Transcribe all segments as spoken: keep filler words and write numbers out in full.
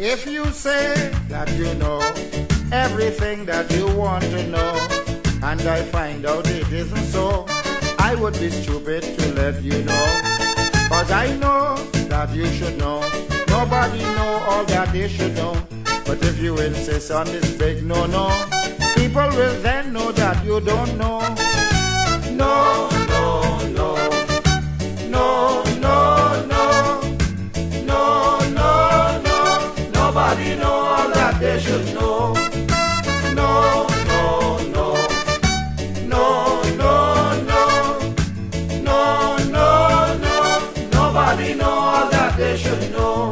If you say that you know everything that you want to know, and I find out it isn't so, I would be stupid to let you know. Cause I know that you should know. Nobody know all that they should know. But if you insist on this big no-no, people will then know that you don't know. No, no, no. No, no, no. No, no, no. Nobody know all that they should know. No, no, no. No, no, no. No, no, no. Nobody know all that they should know.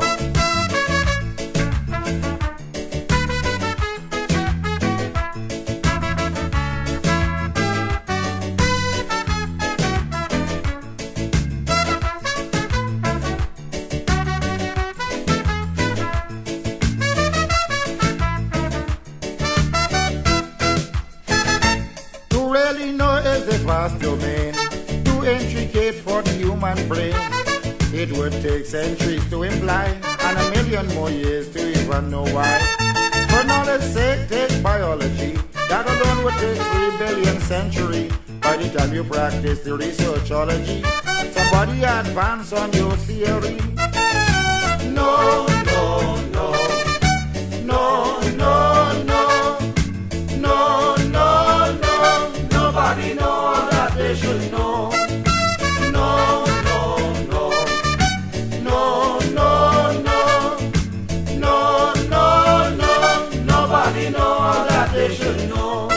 Really know is a vast domain, too intricate for the human brain. It would take centuries to imply, and a million more years to even know why. For knowledge's sake, take biology. That alone would take three billion centuries. By the time you practice the researchology, somebody advance on your theory. No, no, no. No, no, no. No, no, no. Nobody know all that they should know. No, no, no. No, no, no. No, no, no. Nobody know all that they should know.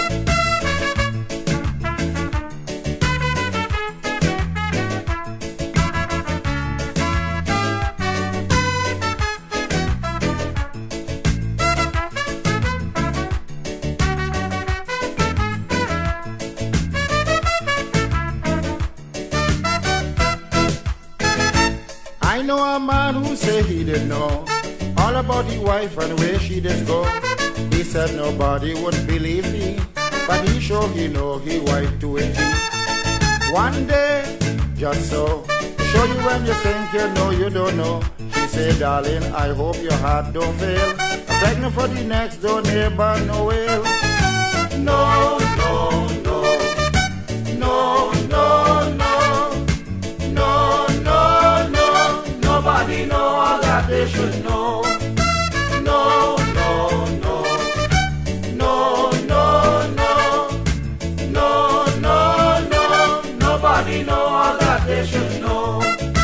I know a man who say he didn't know all about the wife and where she did go. He said nobody would believe me, but he sure he know he wife to a T. One day, just so, show you when you think you know you don't know. She say, darling, I hope your heart don't fail. I'm pregnant for the next door neighbor, Noel. No, no, no. No, no, no. No, no, no. Nobody know all that they should know. No, no, no. No, no, no. No, no, no. Nobody know all that they should know.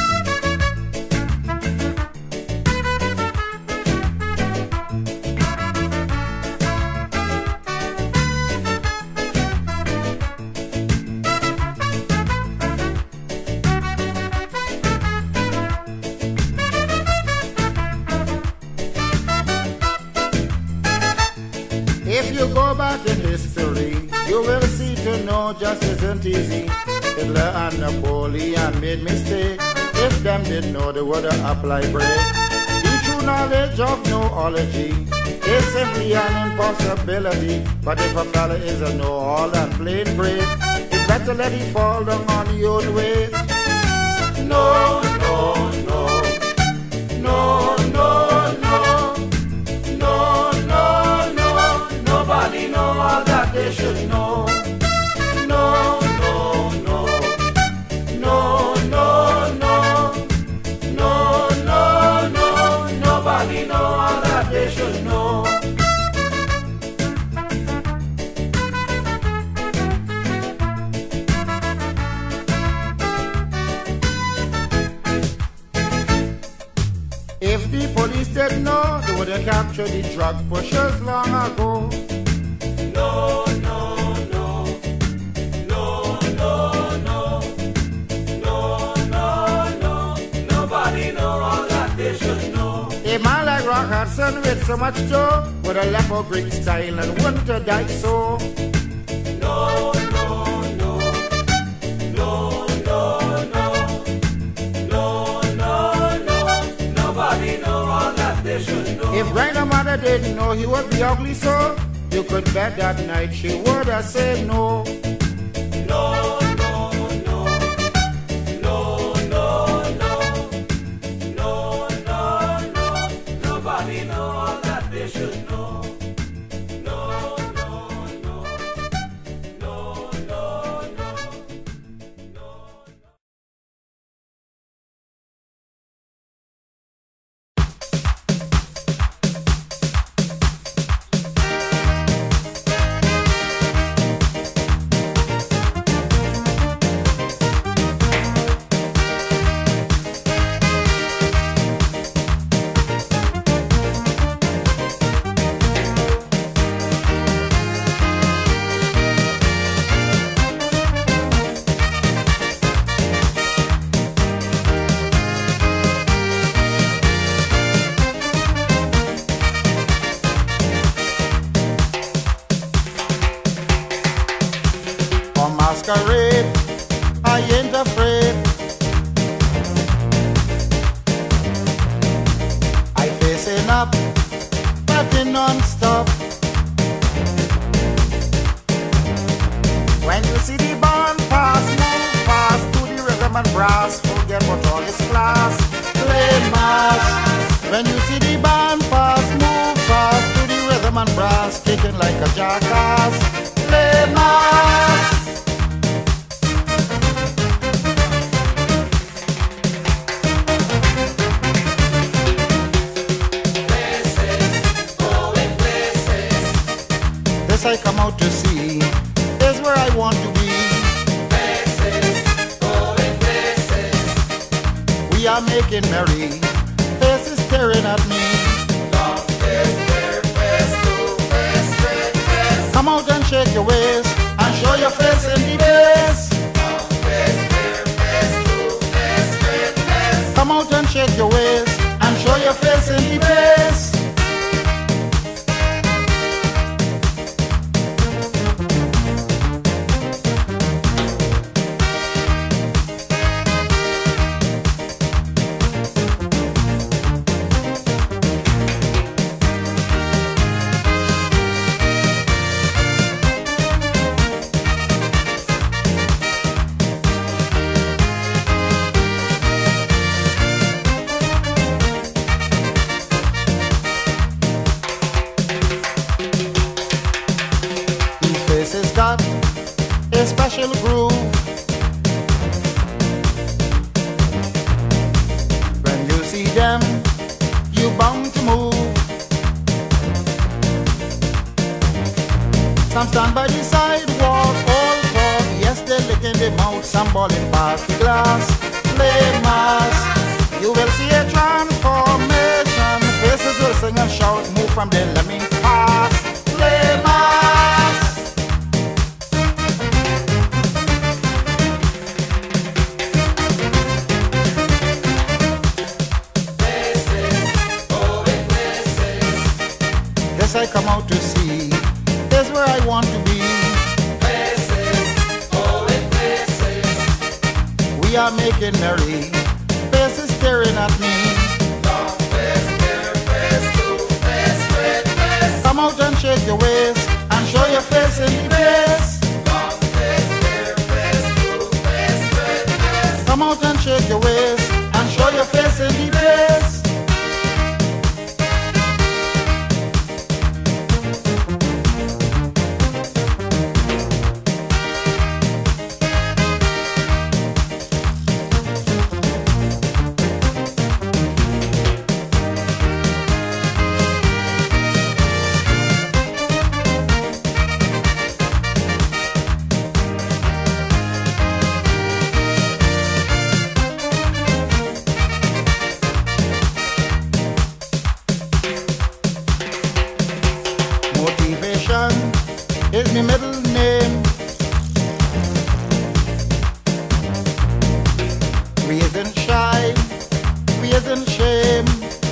If you go back in history, you will see to know just isn't easy. Hitler and Napoleon made mistakes. If them didn't know, they would have applied break. The true knowledge of noology is simply an impossibility. But if a fella is a know-all and plain brave, it's better let it fall down on the old way. No, no, no. No, no, no. No, no, no. Nobody know all that they should know. No, no, no. No, no, no. No, no, no. Nobody know all that they should know. If the police didn't know, they would have captured the drug pushers long ago. No, no, no. No, no, no. No, no, no. Nobody know all that they should know. A man like Rock Hudson with so much dough would have left for Greek style and wouldn't have died so. No, no, no. No, no, no. No, no, no. Nobody know all that they should know. If grandmother didn't know he would be ugly so, you could bet that night she would have said no. No, no, no. No, no, no. No, no, no. Nobody know. masquerade, I ain't afraid. I facing up, batting non-stop. When you see the band pass, move fast to the rhythm and brass. Forget what all is class, play mass. When you see the band pass, move fast to the rhythm and brass. Kicking like a jackass, play mass. Places, going places. This I come out to see is where I want to be. Places, going places. We are making merry, faces staring at me. Long face, bare face, two face, straight face. Come out and shake your waist and show your face in the bass. Long face, bare face, two face, straight face. Come out and shake your waist and show your face in the bass. Got a special groove. When you see them, you bound to move. Some stand by the sidewalk, all talk. Yes, they're licking their mouth, some balling past the glass. Play mass, you will see a transformation. Faces will sing and shout, move from there, let me pass. Play mass. I come out to see is where I want to be. Places, going places. We are making merry, faces staring at me. Long face, bare face, two face, straight face. Come out and shake your waist and show your face in the bass. Long face, bare face, two face, straight face. Come out and shake your waist and show your face in the bass. Is my middle name. We isn't shy, we isn't shame.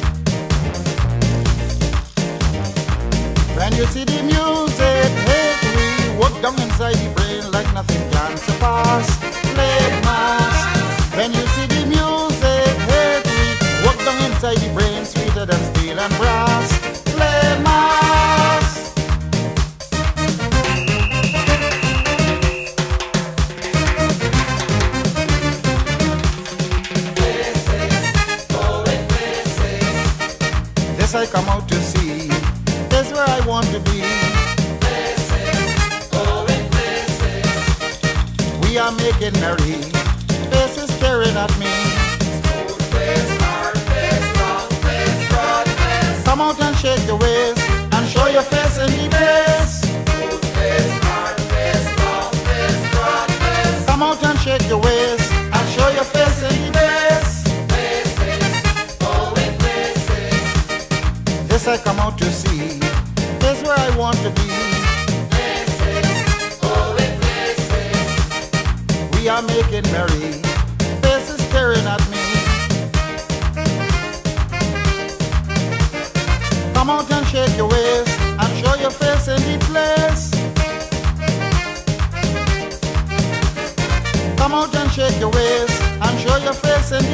When you see the music, hey, we walk down inside the brain like nothing can surpass. Play mass. When you see the music, hey, we walk down inside the brain sweeter than steel and brass. Play mass. I come out to see is where I want to be. Places, going places. We are making merry, faces staring at me. Smooth face, hard face, long face, broad face. Come out and shake your waist and show your face in the bass. Smooth face, hard face, long face, broad face. Come out and shake your waist and show your face in the bass. This I come out to see is where I want to be. Places, going places. We are making merry, faces staring at me. Come out and shake your waist and show your face in the place. face and